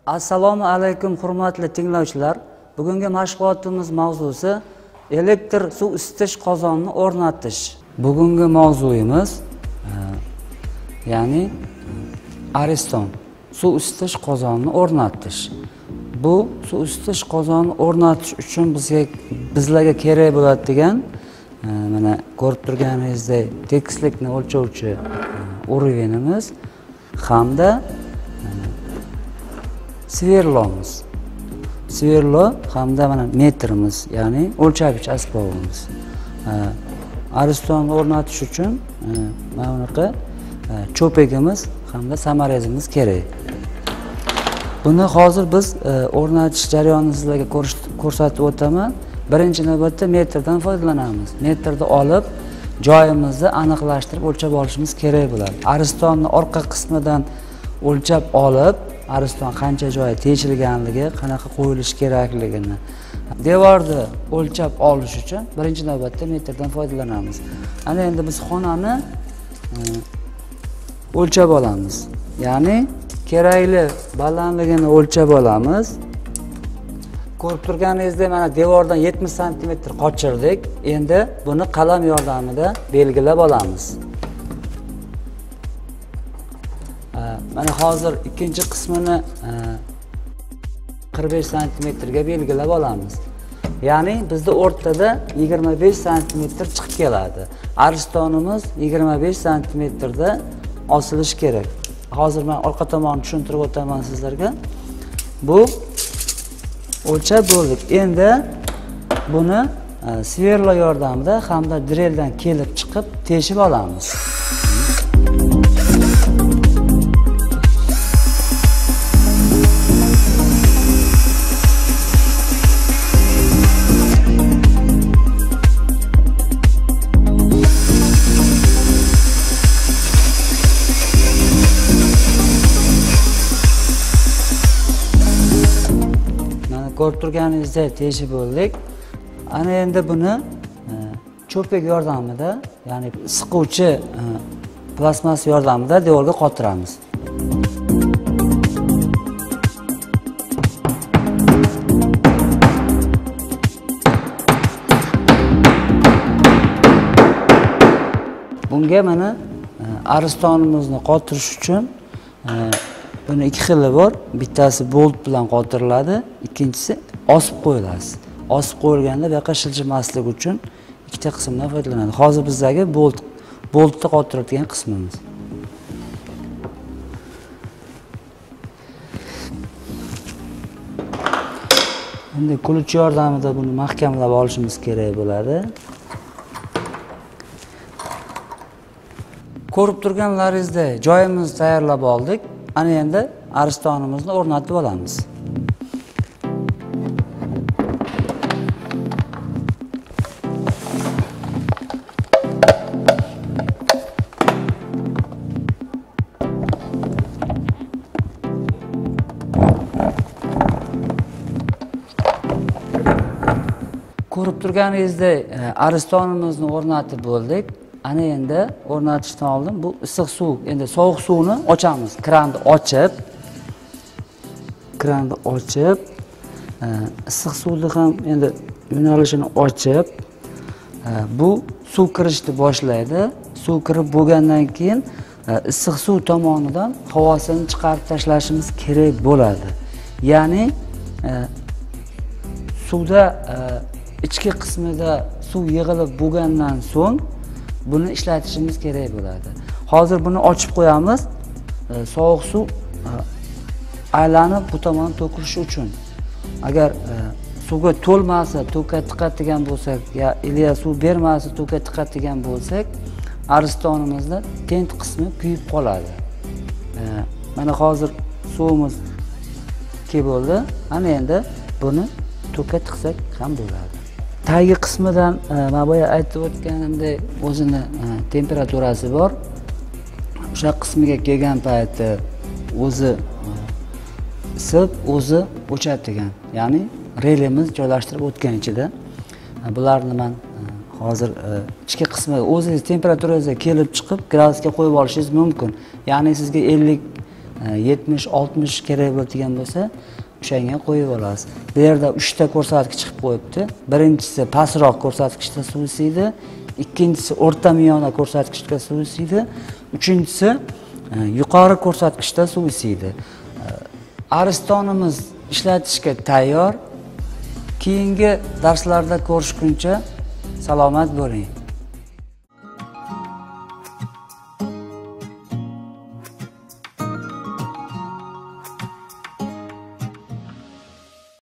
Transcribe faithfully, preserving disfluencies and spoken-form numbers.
Assalomu alaykum hurmatli tinglovchilar. Bugungi mashg'ulotimiz mavzusi elektr suv isitish qozonini o'rnatish. Bugungi mavzuyimiz e, ya'ni Ariston suv isitish qozonini o'rnatish. Bu suv isitish qozonini o'rnatish uchun bizga bizlarga kerak bo'ladigan e, mana ko'rib turganingizdek tekislikni o'lchovchi urevenimiz hamda sverlomiz. Sverlo hamda mana metrimiz, ya'ni o'lchagich asbobimiz. Aristonni o'rnatish uchun mana bunaqa cho'pigimiz hamda samarezimiz kerak. Buni hozir biz o'rnatish jarayonini sizlarga ko'rsatib o'taman. Birinchi navbatda metrdan foydalanamiz. Metrni olib, joyimizni aniqlashtirib o'lchab olishimiz kerak bo'ladi. Aristonni orqa qismidan o'lchab olib, Ariston qancha joyi teshilganligi, qanaqa qo'yilish kerakligini, devorni o'lchab olish uchun birinchi navbatda metrdan foydalanamiz. Ana endi biz xonani o'lchab olamiz. Ya'ni kerakli balandligini o'lchab olamiz. Ko'rib turganingizdek, mana devordan yetmish santimetr qochirdik. Endi buni qalam yordamida belgilab olamiz. Mana hozir ikkinchi qismini qirq besh santimetrga belgilab olamiz. Ya'ni bizda o'rtada yigirma besh santimetr chiqib keladi. Aristonimiz yigirma besh santimetrda osilishi kerak. Hozir men orqa tomonni tushuntirib o'taman sizlarga. Bu o'lchab bo'ldik. Endi buni sverlo yordamida hamda dreldan kelib chiqib teshib olamiz. Ko'rib turganingizdek teshib bo'ldik. Ana endi buni cho'pik yordamida, ya'ni siquvchi plastmas yordamida devorga qotiramiz. Bunga mana aristonimizni qotirish uchun buni ikki xili bor. Bittasi bolt bilan qotiriladi, ikkinchisi osib qo'yiladi. Osib qo'yilganda bu yoqqa shiljimaslik uchun ikkita qismdan foydalanadi. Hozir bizdagi bolt boltni qotiradigan qismimiz. Endi kulch yordamida buni mahkamlab olishimiz kerak bo'ladi. Ko'rib turganlaringizdek joyimizni tayyorlab oldik. Ana endi aristonimizni o'rnatib olamiz. Ko'rib turganingizdek aristonimizni o'rnatib bo'ldik. Ana endi o'rnatishdan oldin bu issiq suv, endi sovuq suvni ochamiz. Kranni ochib, kranni ochib, issiq suvni ham endi yo'nalishini ochib, bu suv kirishni boshlaydi. Suv kirib bo'lgandan keyin issiq suv tomonidan havosini chiqarib tashlashimiz kerak bo'ladi. Ya'ni suvda ichki qismida suv yig'ilib bo'lgandan so'ng buni ishlatishimiz kerak bo'ladi. Hozir buni ochib qo'yamiz. Sovuq suv aylanib bu tomon to'kilishi uchun. Agar suvga to'lmasa, to'kka tiqadigan bo'lsak, ya iliya suv bermasa, to'kka tiqadigan bo'lsak, aristonimizda tent qismi kuyib qoladi. Mana hozir suvimiz kelib bo'ldi. Ana endi buni to'kka tiqsak ham bo'ladi. Tagi qismidan men boya aytib o'tganimdek o'zini temperaturasi bor. O'sha qismiga kelgan payti o'zi isib, o'zi o'chadigan. Ya'ni relimiz joylashtirib o'tgan ichida. Bularni men hozir ichki qismi o'zingiz temperaturangiz kelib chiqib gradusga qo'yib olishingiz mumkin. Ya'ni sizga ellik yetmish oltmish kerak bo'ladigan bo'lsa o'shanga qo'yib olasiz. Bu yerda uchta ko'rsatkich chiqib qo'yibdi. Birinchisi pastroq ko'rsatkichda suv isiydi, ikkinchisi o'rta miyona ko'rsatkichda suv isiydi, uchinchisi yuqori ko'rsatkichda suv isiydi. Aristonimiz ishlatishga tayyor. Keyingi darslarda ko'rishguncha salomat bo'ling.